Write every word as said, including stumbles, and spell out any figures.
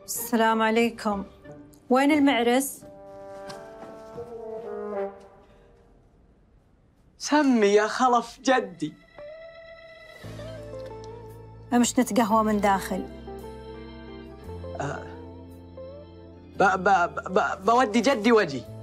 السلام عليكم. وين المعرس؟ سمي يا خلف جدي. مش نتقهوى من داخل. أه ب ب ب بودي جدي وجي.